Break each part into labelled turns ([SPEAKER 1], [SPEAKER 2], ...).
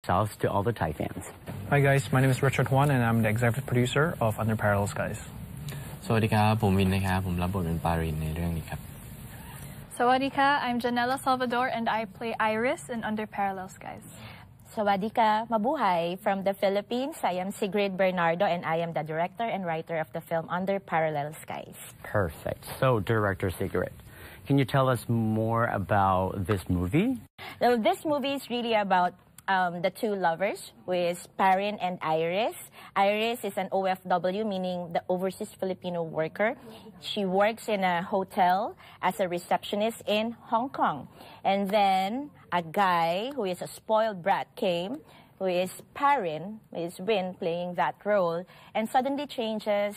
[SPEAKER 1] Tell us to all the Thai fans.
[SPEAKER 2] Hi guys, my name is Richard Huan and I'm the executive producer of Under Parallel Skies.
[SPEAKER 3] สวัสดีครับผมวินนะครับผมรับบทเป็นปารินในเรื่องนี้ครับ
[SPEAKER 4] Sawadika, I'm Janela Salvador and I play Iris in Under Parallel Skies.
[SPEAKER 5] Sawadika, mabuhay. From the Philippines, I am Sigrid Bernardo and I am the director and writer of the film Under Parallel Skies.
[SPEAKER 1] Perfect. So, Director Sigrid, can you tell us more about this movie?
[SPEAKER 5] So this movie is really about the two lovers, who is Parin and Iris. Iris is an OFW, meaning the overseas Filipino worker. She works in a hotel as a receptionist in Hong Kong. And then a guy who is a spoiled brat came, who is Parin, is Win playing that role, and suddenly changes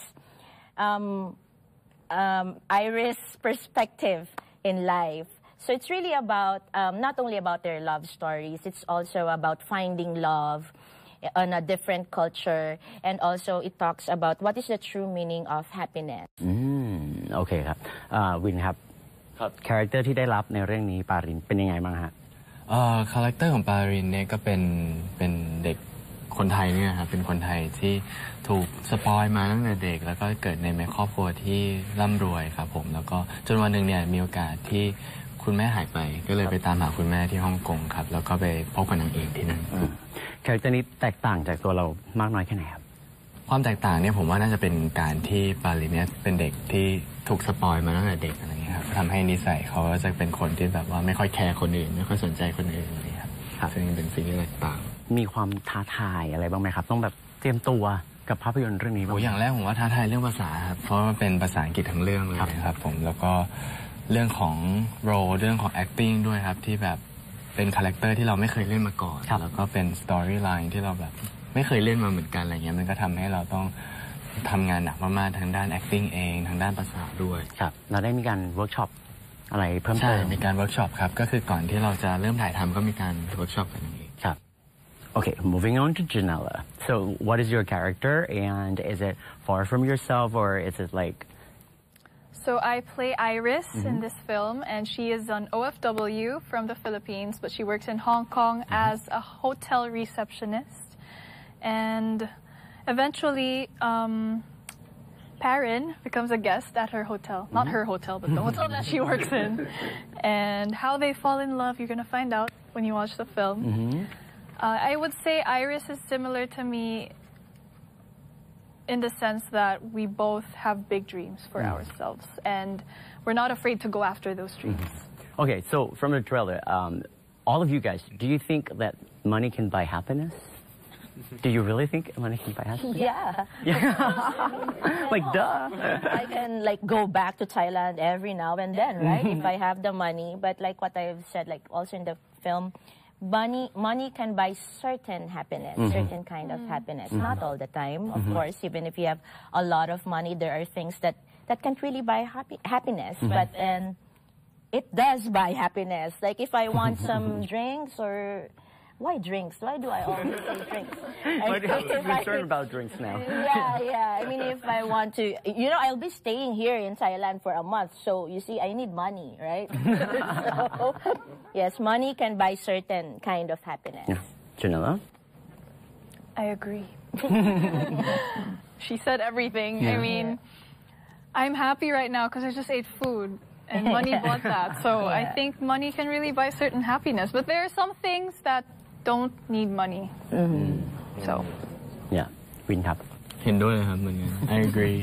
[SPEAKER 5] Iris' perspective in life. So it's really about, not only about their love stories, it's also about finding love on a different culture. And also it talks about what is the true meaning of happiness.
[SPEAKER 1] โอเคครับวินครับคาแรคเตอร์ที่ได้รับในเรื่องนี้ปารินเป็นยังไงบ้างฮะ
[SPEAKER 3] คาแรคเตอร์ของปารินเนี่ยก็เป็นเด็กคนไทยเนี่ยครับเป็นคนไทยที่ถูกสปอยมาตั้งแต่เด็กแล้วก็เกิดในครอบครัวที่ร่ำรวยครับผมแล้วก็จนวันหนึ่งเนี่ยมีโอกาสที่คุณแม่หายไปก็เลยไปตามหาคุณแม่ที่ฮ่องกงครับแล้วก็ไปพบกับนางเอกที่นั่น
[SPEAKER 1] คาแรคเตอร์นี้แตกต่างจากตัวเรามากน้อยแค่ไหนครับ
[SPEAKER 3] ความแตกต่างเนี่ยผมว่าน่าจะเป็นการที่ปารินเนี่ยเป็นเด็กที่ถูกสปอยมาตั้งแต่เด็กอะไรเงี้ยครับทำให้นิสัยเขาจะเป็นคนที่แบบว่าไม่ค่อยแคร์คนอื่นไม่ค่อยสนใจคนอื่นอะไรครับซึ่งเป็นสิ่งที่แตกต่าง
[SPEAKER 1] มีความท้าทายอะไรบ้างไหมครับต้องแบบเตรียมตัวกับภาพยนตร์เรื่องนี้บ้าง
[SPEAKER 3] อย่างแรกผมว่าท้าทายเรื่องภาษาครับเพราะมันเป็นภาษาอังกฤษทั้งเรื่องเลยครับผมแล้วก็เรื่องของโรเรื่องของ acting ด้วยครับที่แบบเป็นคาแรคเตอร์ที่เราไม่เคยเล่นมาก่อนแล้วก็เป็น storyline ที่เราแบบไม่เคยเล่นมาเหมือนกันอะไรเงี้ยมันก็ทำให้เราต้องทำงานหนักมากๆทางด้าน acting เองทางด้านภาษาด้วย
[SPEAKER 1] ครับเราได้มีการเวิร์กช็อปอะไรเพิ่มเติม
[SPEAKER 3] มีการเวิร์กช็อปครับก็คือก่อนที่เราจะเริ่มถ่ายทำก็มีการเวิร์กช็อปกันเอง
[SPEAKER 1] ครับ Okay, moving on to Janela. So, what is your character, and is it far from yourself, or is it like?
[SPEAKER 4] So I play Iris in this film, and she is an OFW from the Philippines, but she works in Hong Kong as a hotel receptionist. And eventually, Parin becomes a guest at her hotel. Not her hotel, but the hotel that she works in. And how they fall in love, you're going to find out when you watch the film. I would say Iris is similar to me in the sense that we both have big dreams for ourselves, and we're not afraid to go after those dreams.
[SPEAKER 1] Okay, so from the trailer, all of you guys, do you think that money can buy happiness? Do you really think money can buy happiness?
[SPEAKER 5] Yeah.
[SPEAKER 1] Like, duh.
[SPEAKER 5] I can like go back to Thailand every now and then, right? If I have the money. But like what I've said, like also in the film, money can buy certain happiness, certain kind of happiness. Not all the time, of course. Even if you have a lot of money, there are things that can't really buy happiness. But it does buy happiness. Like if I want some drinks or... Why drinks? Why do I always say drinks?
[SPEAKER 1] Why do you have to concern about drinks now?
[SPEAKER 5] Yeah. I mean, if I want to... You know, I'll be staying here in Thailand for a month. So, you see, I need money, right? So, yes, money can buy certain kind of happiness.
[SPEAKER 1] Yeah. Janela?
[SPEAKER 4] I agree. She said everything. I mean, I'm happy right now because I just ate food. And money bought that. So I think money can really buy certain happiness. But there are some things that don't need money. So.
[SPEAKER 1] Yeah. วินครับ
[SPEAKER 3] เห็นด้วยครับเหมือนกัน I agree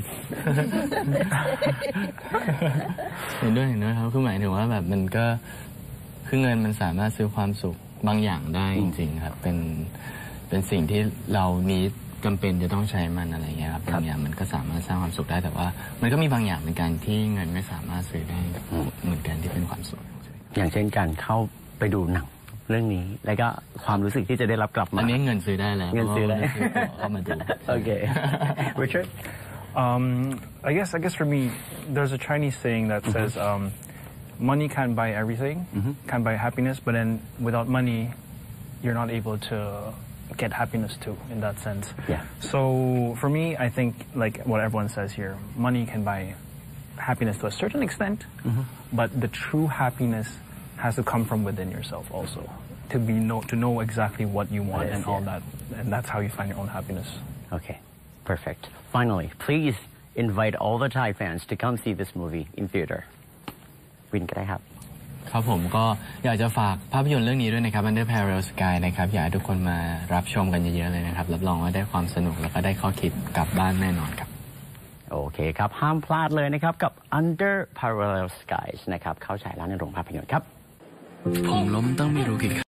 [SPEAKER 3] เห็นด้วยครับคือหมายถึงว่าแบบมันก็คือเงินมันสามารถซื้อความสุขบางอย่างได้จริงๆครับเป็นสิ่งที่เรานี้จำเป็นจะต้องใช้มันอะไรเงี้ยครับบางอย่างมันก็สามารถสร้างความสุขได้แต่ว่ามันก็มีบางอย่างเหมือนกันที่เงินไม่สามารถซื้อได้เหมือนกันที่เป็นความสุข
[SPEAKER 1] อย่างเช่นการเข้าไปดูหนังเรื่องนี้แล้วก็ความรู้สึกที่จะได้รับกลับมา
[SPEAKER 3] อันนี้เงินซื้อได้แล้ว
[SPEAKER 1] เงินซื้อได้
[SPEAKER 3] เข้ามาดู
[SPEAKER 1] Okay Richard
[SPEAKER 2] I guess for me there's a Chinese saying that says money can't buy everything can't buy happiness but then without money you're not able to get happiness too in that sense.
[SPEAKER 1] Yeah.
[SPEAKER 2] So for me, I think like what everyone says here, money can buy happiness to a certain extent, but the true happiness has to come from within yourself also. to know exactly what you want and all that, and that's how you find your own happiness.
[SPEAKER 1] Okay, perfect. Finally, please invite all the Thai fans to come see this movie in theater. วินก็ได้ครับ
[SPEAKER 3] ครับผมก็อยากจะฝากภาพยนตร์เรื่องนี้ด้วยนะครับ Under Parallel Sky นะครับอยากให้ทุกคนมารับชมกันเยอะๆเลยนะครับรับรองว่าได้ความสนุกแล้วก็ได้ข้อคิดกลับบ้านแน่นอนครับ
[SPEAKER 1] โอเคครับห้ามพลาดเลยนะครับกับ Under Parallel Skies นะครับเข้าฉายแล้วในโรงภาพยนตร์ครับ
[SPEAKER 3] ผมล้มต้องไม่รู้กี่